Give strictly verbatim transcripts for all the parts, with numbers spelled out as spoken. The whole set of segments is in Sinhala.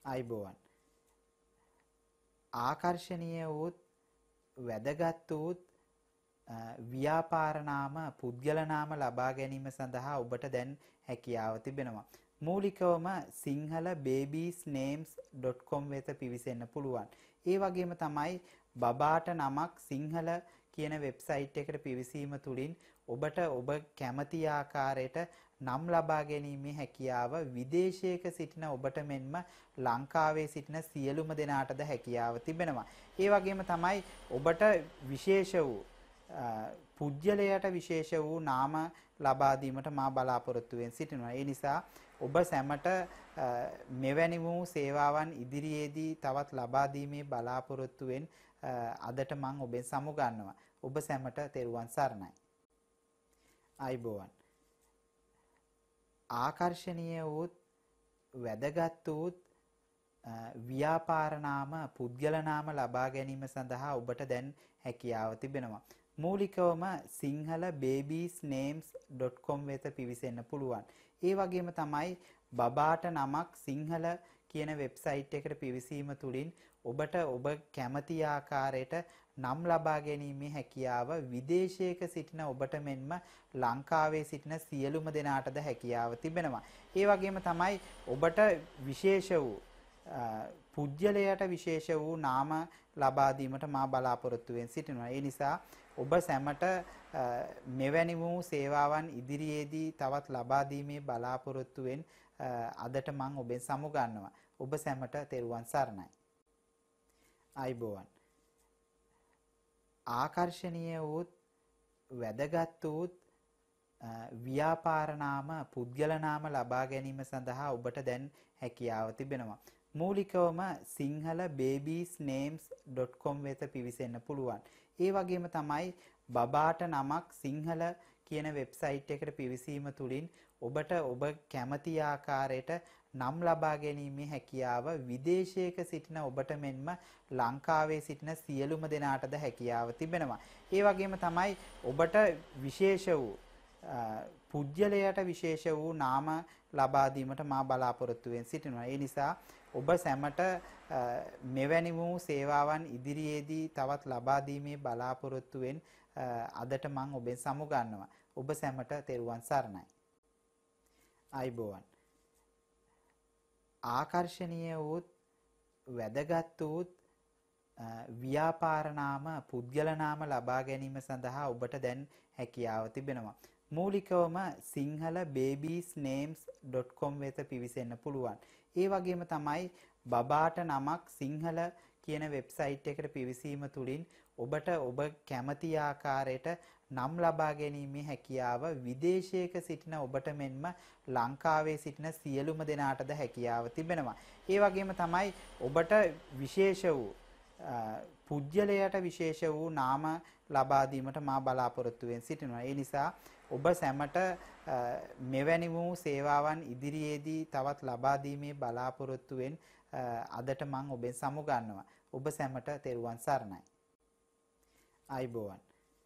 අයිබෝවන් ආකර්ශනීය වූත් වැදගත් වූත් ව්‍යාපාර නාම පුද්ගල නාම ලබා ගැනීම සඳහා ඔබට දැන් හැකියාව තිබෙනවා. මූලිකවම Sinhala babies names dot com වෙත පිවිසෙන්න පුළුවන්. ඒ වගේම තමයි බබාට නමක් සිංහල කියන වෙබ්සයිට් එකට පිවිසීම තුළින් ඔබට ඔබ කැමති ආකාරයට නම් ලබා ගැනීමේ හැකියාව විදේශයක සිටින ඔබට මෙන්ම ලංකාවේ සිටින සියලුම දෙනාටද හැකියාව තිබෙනවා. ඒ වගේම තමයි ඔබට විශේෂ වූ පුජ්‍යලයට විශේෂ වූ නාම ලබා දීමට මා බලාපොරොත්තු වෙමින් සිටිනවා. ඒ නිසා ඔබ සැමට මෙවැනි වූ සේවාවන් ඉදිරියේදී තවත් ලබා දීමේ බලාපොරොත්තුවෙන් අදට මම ඔබෙන් සමුගන්නවා. ඔබ සැමට තෙරුවන් සරණයි. අයිබෝවන් ආකර්ශනීය වූත් වැදගත් වූත් ව්‍යාපාර නාම පුද්ගල නාම ලබා ගැනීම සඳහා ඔබට දැන් හැකියාව තිබෙනවා. මූලිකවම Sinhala babies names dot com වෙත පිවිසෙන්න පුළුවන්. ඒ වගේම තමයි බබාට නමක් සිංහල කියන වෙබ්සයිට් එකට පිවිසීම තුළින් ඔබට ඔබ කැමති ආකාරයට නම් ලබා ගැනීමේ හැකියාව විදේශයක සිටින ඔබට මෙන්ම ලංකාවේ සිටින සියලුම දෙනාටද හැකියාව තිබෙනවා. ඒ වගේම තමයි ඔබට විශේෂ වූ පුජ්‍යලයට විශේෂ වූ නාම ලබා දීමට මා බලාපොරොත්තු වෙමින් සිටිනවා. ඒ නිසා ඔබ සැමට මෙවැනි වූ සේවාවන් ඉදිරියේදී තවත් ලබා දීමේ බලාපොරොත්තුවෙන් අදට මම ඔබෙන් සමුගන්නවා. ඔබ සැමට තෙරුවන් සරණයි. අයිබෝවන් ආකර්ශනීය වූත් වැදගත් වූත් ව්‍යාපාර නාම පුද්ගල නාම ලබා ගැනීම සඳහා ඔබට දැන් හැකියාව තිබෙනවා. මූලිකවම Sinhala babies names dot com වෙත පිවිසෙන්න පුළුවන්. ඒ වගේම තමයි බබාට නමක් සිංහල කියන වෙබ්සයිට් එකට පිවිසීම තුළින් ඔබට ඔබ කැමති ආකාරයට නම් ලබා ගැනීමේ හැකියාව විදේශයක සිටින ඔබට මෙන්ම ලංකාවේ සිටින සියලුම දෙනාටද හැකියාව තිබෙනවා. ඒ වගේම තමයි ඔබට විශේෂ වූ පුජ්‍යලයට විශේෂ වූ නාම ලබා දීමට මා බලාපොරොත්තු වෙමින් සිටිනවා. ඒ නිසා ඔබ සැමට මෙවැනි වූ සේවාවන් ඉදිරියේදී තවත් ලබා දීමේ බලාපොරොත්තුවෙන් අදට මම ඔබෙන් සමුගන්නවා. ඔබ සැමට තෙරුවන් සරණයි. අයිබෝවන් ආකර්ශනීය වූත් වැදගත් වූත් ව්‍යාපාර නාම පුද්ගල නාම ලබා ගැනීම සඳහා ඔබට දැන් හැකියාව තිබෙනවා. මූලිකවම Sinhala babies names dot com වෙත පිවිසෙන්න පුළුවන්. ඒ වගේම තමයි බබාට නමක් සිංහල කියන වෙබ්සයිට් එකට පිවිසීම තුළින් ඔබට ඔබ කැමති ආකාරයට නම් ලබා ගැනීමේ හැකියාව විදේශයක සිටින ඔබට මෙන්ම ලංකාවේ සිටින සියලුම දෙනාටද හැකියාව තිබෙනවා. ඒ වගේම තමයි ඔබට විශේෂ වූ පුජ්‍යලයට විශේෂ වූ නාම ලබා දීමට මා බලාපොරොත්තු වෙමින් සිටිනවා. ඒ නිසා ඔබ සැමට මෙවැනි වූ සේවාවන් ඉදිරියේදී තවත් ලබා දීමේ බලාපොරොත්තුවෙන් අදට මම ඔබෙන් සමුගන්නවා. ඔබ සැමට තෙරුවන් සරණයි. අයිබෝවන්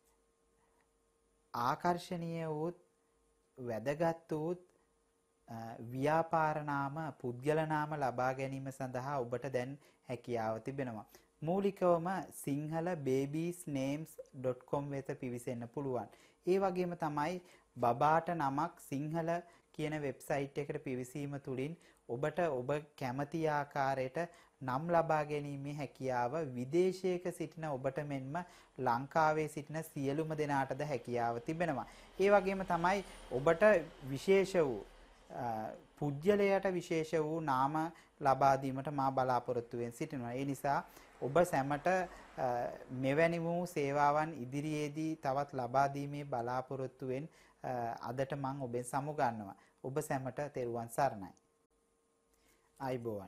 ආකර්ශනීය වූත් වැදගත් වූත් ව්‍යාපාර නාම පුද්ගල නාම ලබා ගැනීම සඳහා ඔබට දැන් හැකියාව තිබෙනවා. මූලිකවම Sinhala babies names dot com වෙත පිවිසෙන්න පුළුවන්. ඒ වගේම තමයි බබාට නමක් සිංහල කියන වෙබ්සයිට් එකට පිවිසීම තුළින් ඔබට ඔබ කැමති ආකාරයට නම් ලබා ගැනීමේ හැකියාව විදේශයක සිටින ඔබට මෙන්ම ලංකාවේ සිටින සියලුම දෙනාටද හැකියාව තිබෙනවා. ඒ වගේම තමයි ඔබට විශේෂ වූ පුජ්‍යලයට විශේෂ වූ නාම ලබා දීමට මා බලාපොරොත්තු වෙමින් සිටිනවා. ඒ නිසා ඔබ සැමට මෙවැනි වූ සේවාවන් ඉදිරියේදී තවත් ලබා දීමේ බලාපොරොත්තුවෙන් අදට මම ඔබෙන් සමුගන්නවා. ඔබ සැමට තෙරුවන් සරණයි. අයිබෝවන්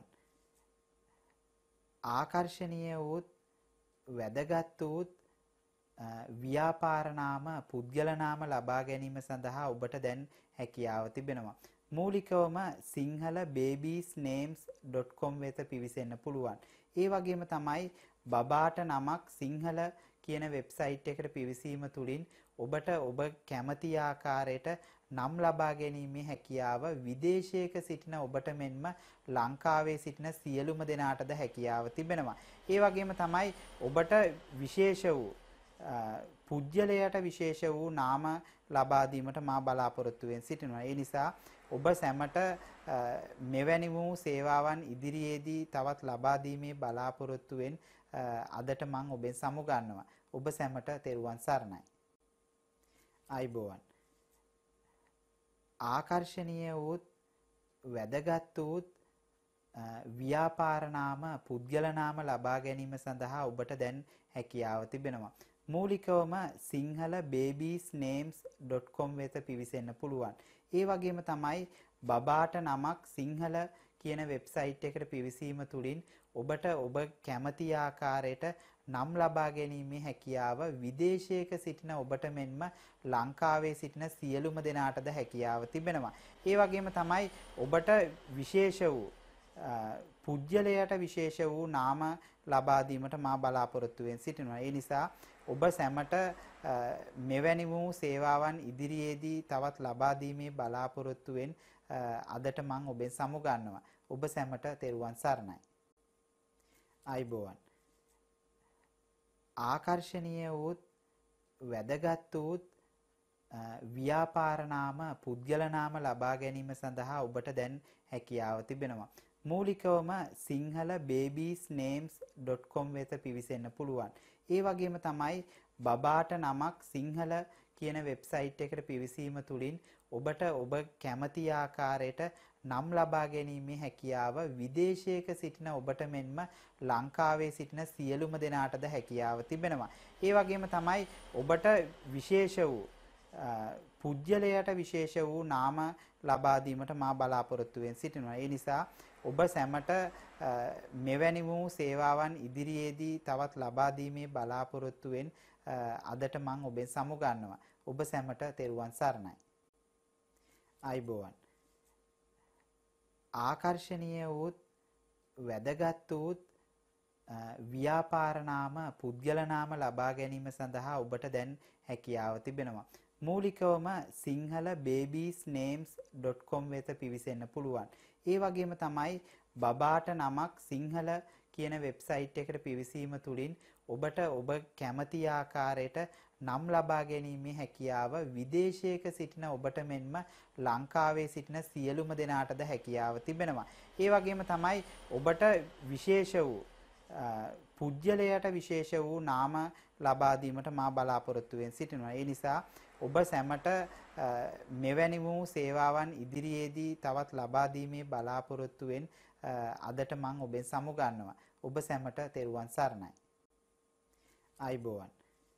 ආකර්ශනීය වූත් වැදගත් වූත් ව්‍යාපාර නාම පුද්ගල නාම ලබා ගැනීම සඳහා ඔබට දැන් හැකියාව තිබෙනවා. මූලිකවම Sinhala babies names dot com වෙත පිවිසෙන්න පුළුවන්. ඒ වගේම තමයි බබාට නමක් සිංහල කියන වෙබ්සයිට් එකට පිවිසීම තුළින් ඔබට ඔබ කැමති ආකාරයට නම් ලබා ගැනීමේ හැකියාව විදේශයක සිටින ඔබට මෙන්ම ලංකාවේ සිටින සියලුම දෙනාටද හැකියාව තිබෙනවා. ඒ වගේම තමයි ඔබට විශේෂ වූ පුජ්‍යලයට විශේෂ වූ නාම ලබා දීමට මා බලාපොරොත්තු වෙමින් සිටිනවා. ඒ නිසා ඔබ සැමට මෙවැනි වූ සේවාවන් ඉදිරියේදී තවත් ලබා දීමේ බලාපොරොත්තුවෙන් අදට මම ඔබෙන් සමුගන්නවා. ඔබ සැමට තෙරුවන් සරණයි. ආයුබෝවන්. ආකර්ශනීය වූ වැදගත් වූ ව්‍යාපාර නාම පුද්ගල නාම ලබා ගැනීම සඳහා ඔබට දැන් හැකියාව තිබෙනවා. මූලිකවම Sinhala babies names dot com වෙත පිවිසෙන්න පුළුවන්. ඒ වගේම තමයි බබාට නමක් සිංහල කියන වෙබ්සයිට් එකට පිවිසීම තුළින් ඔබට ඔබ කැමති ආකාරයට නම් ලබා ගැනීමේ හැකියාව විදේශයක සිටින ඔබට මෙන්ම ලංකාවේ සිටින සියලුම දෙනාටද හැකියාව තිබෙනවා. ඒ වගේම තමයි ඔබට විශේෂ වූ පුජ්‍යලයට විශේෂ වූ නාම ලබා දීමට මා බලාපොරොත්තු වෙමින් සිටිනවා. ඒ නිසා ඔබ සැමට මෙවැනි වූ සේවාවන් ඉදිරියේදී තවත් ලබා දීමේ බලාපොරොත්තුවෙන් අදට මම ඔබෙන් සමුගන්නවා. ඔබ සැමට තෙරුවන් සරණයි. ආයුබෝවන්. ආකර්ශනීය වූ වැදගත් වූ ව්‍යාපාර නාම පුද්ගල නාම ලබා ගැනීම සඳහා ඔබට දැන් හැකියාව තිබෙනවා. මූලිකවම Sinhala babies names dot com වෙත පිවිසෙන්න පුළුවන්. ඒ වගේම තමයි බබාට නමක් සිංහල කියන වෙබ්සයිට් එකට පිවිසීම තුළින් ඔබට ඔබ කැමති ආකාරයට නම් ලබා ගැනීමේ හැකියාව විදේශයක සිටින ඔබට මෙන්ම ලංකාවේ සිටින සියලුම දෙනාටද හැකියාව තිබෙනවා. ඒ වගේම තමයි ඔබට විශේෂ වූ පුජ්‍යලයට විශේෂ වූ නාම ලබා දීමට මා බලාපොරොත්තු වෙමින් සිටිනවා. ඒ නිසා ඔබ සැමට මෙවැනි වූ සේවාවන් ඉදිරියේදී තවත් ලබා දීමේ බලාපොරොත්තුවෙන් අදට මම ඔබෙන් සමුගන්නවා. ඔබ සැමට තෙරුවන් සරණයි. ආයුබෝවන්. ආකර්ශනීය වූ වැදගත් වූ ව්‍යාපාර නාම පුද්ගල නාම ලබා ගැනීම සඳහා ඔබට දැන් හැකියාව තිබෙනවා. මූලිකවම Sinhala babies names dot com වෙත පිවිසෙන්න පුළුවන්. ඒ වගේම තමයි බබාට නමක් සිංහල කියන වෙබ්සයිට් එකට පිවිසීම තුළින් ඔබට ඔබ කැමති ආකාරයට නම් ලබා ගැනීමේ හැකියාව විදේශයක සිටින ඔබට මෙන්ම ලංකාවේ සිටින සියලුම දෙනාටද හැකියාව තිබෙනවා. ඒ වගේම තමයි ඔබට විශේෂ වූ පුජ්‍යලයට විශේෂ වූ නාම ලබා දීමට මා බලාපොරොත්තු වෙමින් සිටිනවා. ඒ නිසා ඔබ සැමට මෙවැනි වූ සේවාවන් ඉදිරියේදී තවත් ලබා දීමේ බලාපොරොත්තුවෙන් අදට මම ඔබෙන් සමුගන්නවා. ඔබ සැමට තෙරුවන් සරණයි. ආයුබෝවන්.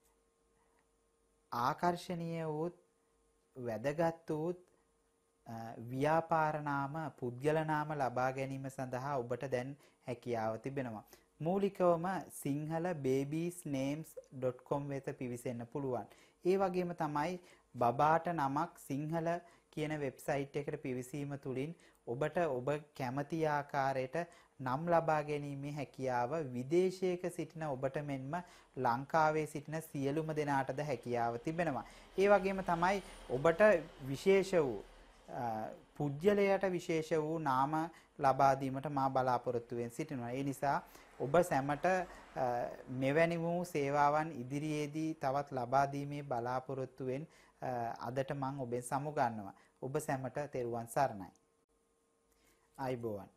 ආකර්ශනීය වූ වැදගත් වූ ව්‍යාපාර නාම පුද්ගල නාම ලබා ගැනීම සඳහා ඔබට දැන් හැකියාව තිබෙනවා. මූලිකවම Sinhala babies names dot com වෙත පිවිසෙන්න පුළුවන්. ඒ වගේම තමයි බබාට නමක් සිංහල කියන වෙබ්සයිට් එකට පිවිසීම තුළින් ඔබට ඔබ කැමති ආකාරයට නම් ලබා ගැනීමේ හැකියාව විදේශයක සිටින ඔබට මෙන්ම ලංකාවේ සිටින සියලුම දෙනාටද හැකියාව තිබෙනවා. ඒ වගේම තමයි ඔබට විශේෂ වූ පුජ්‍යලයට විශේෂ වූ නාම ලබා දීමට මා බලාපොරොත්තු වෙමින් සිටිනවා. ඒ නිසා ඔබ සැමට මෙවැනි වූ සේවාවන් ඉදිරියේදී තවත් ලබා දීමේ බලාපොරොත්තුවෙන් අදට මම ඔබෙන් සමුගන්නවා. ඔබ සැමට තෙරුවන් සරණයි. ආයුබෝවන්.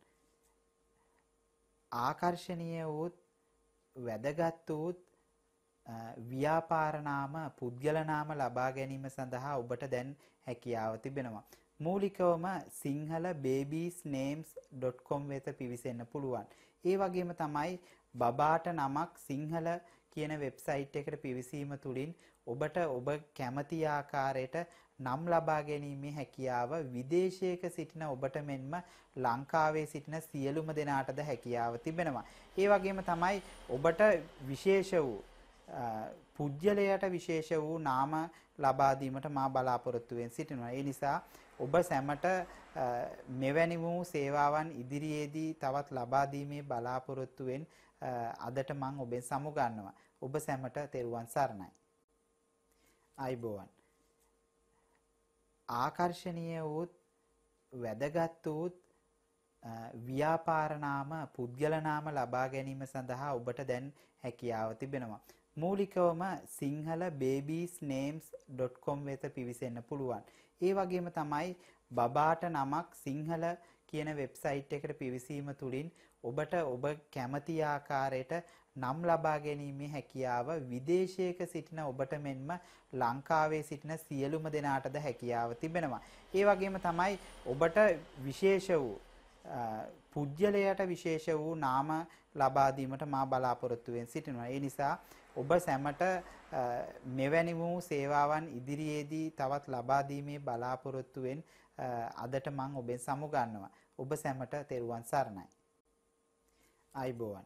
ආකර්ශනීය වූ වැදගත් වූ ව්‍යාපාර නාම පුද්ගල නාම ලබා ගැනීම සඳහා ඔබට දැන් හැකියාව තිබෙනවා. මූලිකවම Sinhala babies names dot com වෙත පිවිසෙන්න පුළුවන්. ඒ වගේම තමයි බබාට නමක් සිංහල කියන වෙබ්සයිට් එකට පිවිසීම තුළින් ඔබට ඔබ කැමති ආකාරයට නම් ලබා ගැනීමේ හැකියාව විදේශයක සිටින ඔබට මෙන්ම ලංකාවේ සිටින සියලුම දෙනාටද හැකියාව තිබෙනවා. ඒ වගේම තමයි ඔබට විශේෂ වූ පුජ්‍යලයට විශේෂ වූ නාම ලබා දීමට මා බලාපොරොත්තු වෙමින් සිටිනවා. ඒ නිසා ඔබ සැමට මෙවැනි වූ සේවාවන් ඉදිරියේදී තවත් ලබා දීමේ බලාපොරොත්තුවෙන් අදට මම ඔබෙන් සමුගන්නවා. ඔබ සැමට තෙරුවන් සරණයි. ආයුබෝවන්. ආකර්ශනීය වූත් වැදගත් වූත් ව්‍යාපාර නාම පුද්ගල නාම ලබා ගැනීම සඳහා ඔබට දැන් හැකියාව තිබෙනවා. මූලිකවම Sinhala babies names dot com වෙත පිවිසෙන්න පුළුවන්. ඒ වගේම තමයි බබාට නමක් සිංහල කියන වෙබ්සයිට් එකට පිවිසීම තුළින් ඔබට ඔබ කැමති ආකාරයට නම් ලබා ගැනීමේ හැකියාව විදේශයක සිටින ඔබට මෙන්ම ලංකාවේ සිටින සියලුම දෙනාටද හැකියාව තිබෙනවා. ඒ වගේම තමයි ඔබට විශේෂ වූ පුජ්‍යලයට විශේෂ වූ නාම ලබා දීමට මා බලාපොරොත්තු වෙමින් සිටිනවා. ඒ නිසා ඔබ සැමට මෙවැනි වූ සේවාවන් ඉදිරියේදී තවත් ලබා දීමේ බලාපොරොත්තුවෙන් අදට මම ඔබෙන් සමුගන්නවා. ඔබ සැමට තෙරුවන් සරණයි. අයිබෝවන්.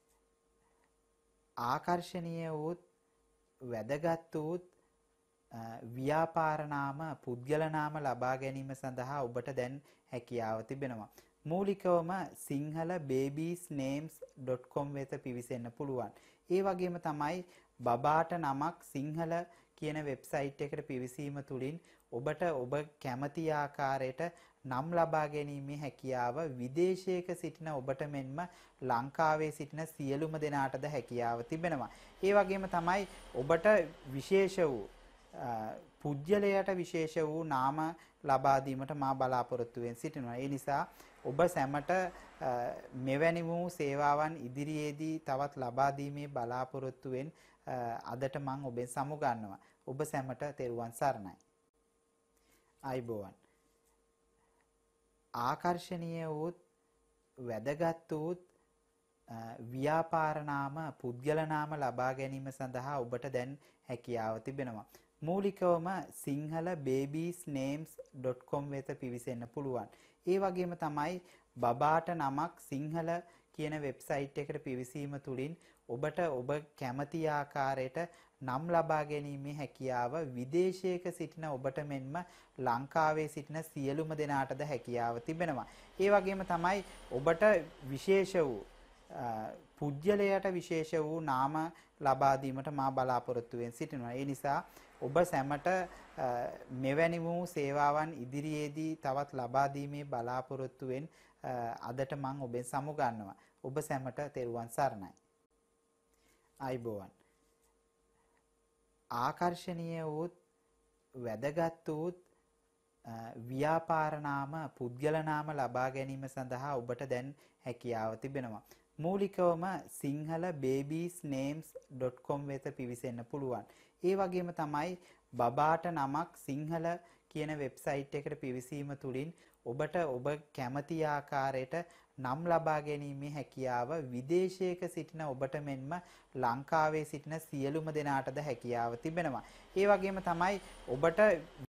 ආකර්ශනීය වූත් වැදගත් වූත් ව්‍යාපාර නාම පුද්ගල නාම ලබා ගැනීම සඳහා ඔබට දැන් හැකියාව තිබෙනවා. මූලිකවම Sinhala babies names dot com වෙත පිවිසෙන්න පුළුවන්. ඒ වගේම තමයි බබාට නමක් සිංහල කියන වෙබ්සයිට් එකට පිවිසීම තුළින් ඔබට ඔබ කැමති ආකාරයට නම් ලබා ගැනීමේ හැකියාව විදේශයක සිටින ඔබට මෙන්ම ලංකාවේ සිටින සියලුම දෙනාටද හැකියාව තිබෙනවා. ඒ වගේම තමයි ඔබට විශේෂ වූ පුජ්‍යලයට විශේෂ වූ නාම ලබා දීමට මා බලාපොරොත්තු වෙමින් සිටිනවා. ඒ නිසා ඔබ සැමට මෙවැනි වූ සේවාවන් ඉදිරියේදී තවත් ලබා දීමේ බලාපොරොත්තුවෙන් අදට මම ඔබෙන් සමුගන්නවා. ඔබ සැමට තෙරුවන් සරණයි. අයිබෝවන්. ආකර්ශනීය වූත් වැදගත් වූත් ව්‍යාපාර නාම පුද්ගල නාම ලබා ගැනීම සඳහා ඔබට දැන් හැකියාව තිබෙනවා. මූලිකවම Sinhala babies names dot com වෙත පිවිසෙන්න පුළුවන්. ඒ වගේම තමයි බබාට නමක් සිංහල කියන වෙබ්සයිට් එකට පිවිසීම තුළින් ඔබට ඔබ කැමති ආකාරයට නම් ලබා ගැනීමේ හැකියාව විදේශයක සිටින ඔබට මෙන්ම ලංකාවේ සිටින සියලුම දෙනාටද හැකියාව තිබෙනවා. ඒ වගේම තමයි ඔබට විශේෂ වූ පුජ්‍යලයට විශේෂ වූ නාම ලබා දීමට මා බලාපොරොත්තු වෙමින් සිටිනවා. ඒ නිසා ඔබ සැමට මෙවැනි වූ සේවාවන් ඉදිරියේදී තවත් ලබා දීමේ බලාපොරොත්තුවෙන් අදට මම ඔබෙන් සමුගන්නවා. ඔබ සැමට තෙරුවන් සරණයි. අයිබෝවන්. ආකර්ශනීය වූත් වැදගත් වූත් ව්‍යාපාර නාම පුද්ගල නාම ලබා ගැනීම සඳහා ඔබට දැන් හැකියාව තිබෙනවා. මූලිකවම Sinhala babies names dot com වෙත පිවිසෙන්න පුළුවන්. ඒ වගේම තමයි බබාට නමක් සිංහල කියන වෙබ්සයිට් එකට පිවිසීම තුළින් ඔබට ඔබ කැමති ආකාරයට නම් ලබා ගැනීමේ හැකියාව විදේශයක සිටින ඔබට මෙන්ම ලංකාවේ සිටින සියලුම දෙනාටද හැකියාව තිබෙනවා. ඒ වගේම තමයි ඔබට